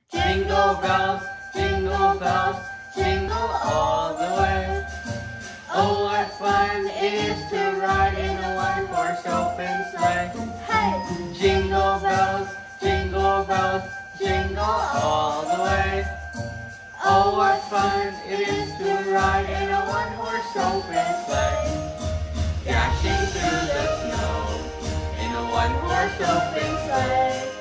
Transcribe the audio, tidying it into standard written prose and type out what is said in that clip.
Jingle bells, jingle all the way. Oh, what fun it is to ride in a one-horse open sleigh. Hey! Jingle bells, jingle all the way. Oh, what fun it is to ride in a one-horse open sleigh. Dashing through the snow in a one-horse open sleigh.